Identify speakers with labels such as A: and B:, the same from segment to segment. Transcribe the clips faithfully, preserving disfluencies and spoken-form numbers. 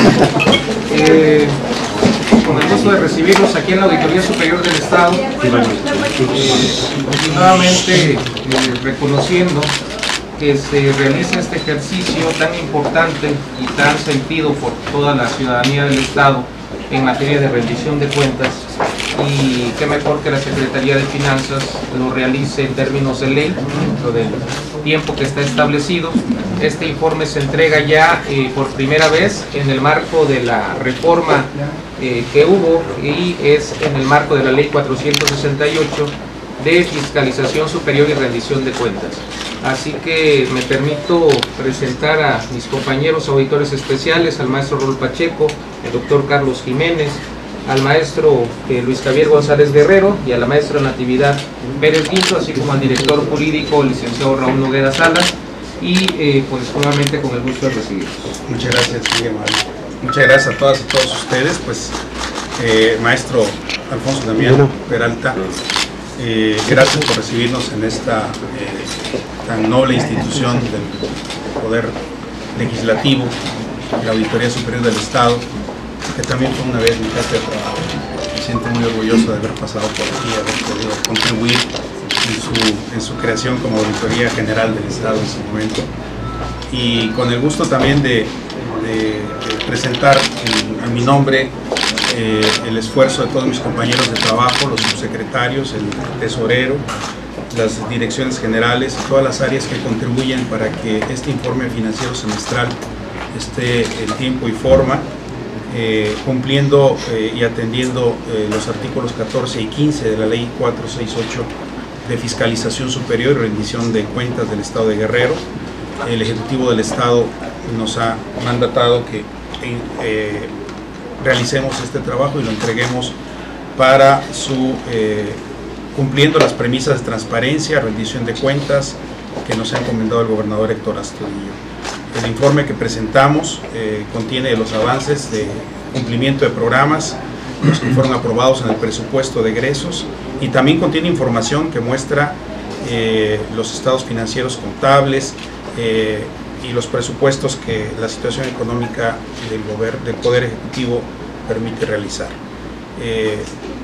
A: Eh, con el gusto de recibirlos aquí en la Auditoría Superior del Estado, eh, nuevamente eh, reconociendo que se realiza este ejercicio tan importante y tan sentido por toda la ciudadanía del Estado en materia de rendición de cuentas, y qué mejor que la Secretaría de Finanzas lo realice en términos de ley, dentro del tiempo que está establecido. Este informe se entrega ya eh, por primera vez en el marco de la reforma eh, que hubo, y es en el marco de la ley cuatrocientos sesenta y ocho de fiscalización superior y rendición de cuentas. Así que me permito presentar a mis compañeros auditores especiales, al maestro Raúl Pacheco, el doctor Carlos Jiménez, al maestro eh, Luis Javier González Guerrero y a la maestra Natividad Pérez Quinto, así como al director jurídico, licenciado Raúl Noguera Salas, y eh, pues nuevamente con el gusto de recibirlos.
B: Muchas gracias, Miguel. Muchas gracias a todas y todos ustedes. Pues, eh, maestro Alfonso Damián Peralta, eh, gracias por recibirnos en esta eh, tan noble institución del Poder Legislativo, la Auditoría Superior del Estado, que también fue una vez mi jefe de trabajo. Me siento muy orgulloso de haber pasado por aquí, haber podido contribuir en su, en su creación como Auditoría General del Estado en su momento, y con el gusto también de, de, de presentar en, en mi nombre eh, el esfuerzo de todos mis compañeros de trabajo, los subsecretarios, el tesorero, las direcciones generales, todas las áreas que contribuyen para que este informe financiero semestral esté en tiempo y forma, eh, cumpliendo eh, y atendiendo eh, los artículos catorce y quince de la ley cuatrocientos sesenta y ocho de fiscalización superior y rendición de cuentas del Estado de Guerrero. El Ejecutivo del Estado nos ha mandatado que eh, realicemos este trabajo y lo entreguemos para su eh, cumpliendo las premisas de transparencia, rendición de cuentas que nos ha encomendado el gobernador Héctor Astudillo. El informe que presentamos eh, contiene los avances de cumplimiento de programas, los que fueron aprobados en el presupuesto de egresos, y también contiene información que muestra eh, los estados financieros contables eh, y los presupuestos que la situación económica del, gobierno, del Poder Ejecutivo permite realizar. Eh,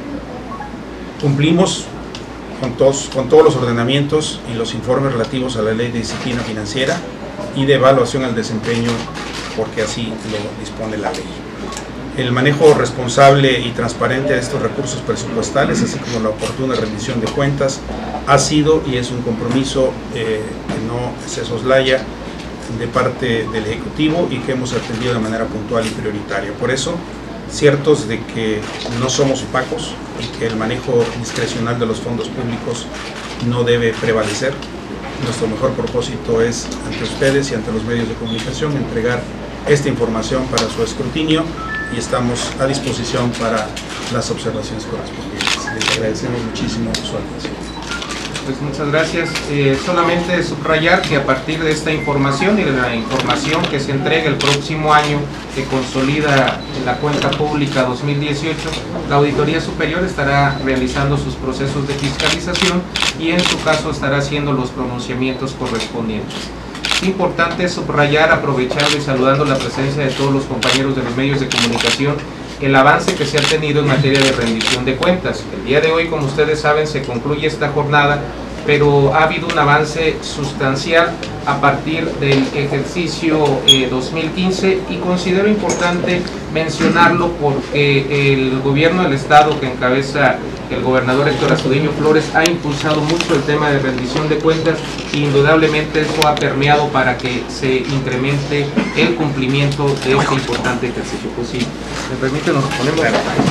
B: cumplimos con todos, con todos los ordenamientos y los informes relativos a la Ley de Disciplina Financiera y de evaluación al desempeño, porque así lo dispone la ley. El manejo responsable y transparente de estos recursos presupuestales, así como la oportuna rendición de cuentas, ha sido y es un compromiso eh, que no se soslaya de parte del Ejecutivo y que hemos atendido de manera puntual y prioritaria. Por eso, ciertos de que no somos opacos y que el manejo discrecional de los fondos públicos no debe prevalecer. Nuestro mejor propósito es, ante ustedes y ante los medios de comunicación, entregar esta información para su escrutinio, y estamos a disposición para las observaciones correspondientes. Les agradecemos muchísimo su atención.
A: Pues muchas gracias. Eh, solamente subrayar que a partir de esta información y de la información que se entrega el próximo año, que consolida la cuenta pública dos mil dieciocho, la Auditoría Superior estará realizando sus procesos de fiscalización y en su caso estará haciendo los pronunciamientos correspondientes. Es importante subrayar, aprovechando y saludando la presencia de todos los compañeros de los medios de comunicación, el avance que se ha tenido en materia de rendición de cuentas. El día de hoy, como ustedes saben, se concluye esta jornada, pero ha habido un avance sustancial a partir del ejercicio eh, dos mil quince, y considero importante mencionarlo porque el gobierno del Estado, que encabeza el gobernador Héctor Astudillo Flores, ha impulsado mucho el tema de rendición de cuentas, e indudablemente eso ha permeado para que se incremente el cumplimiento de este importante ejercicio. Pues sí, me permite, nos ponemos.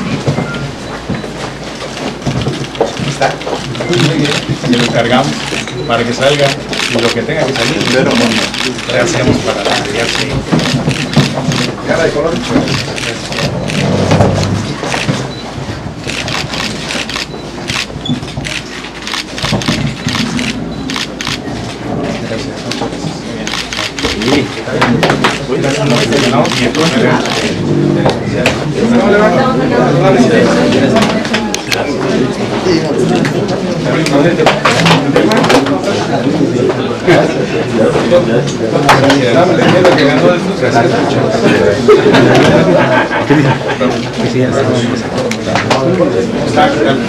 B: Está. Se lo encargamos para que salga, y lo que tenga que salir, pero lo hacemos para la cara de color.
A: Gracias.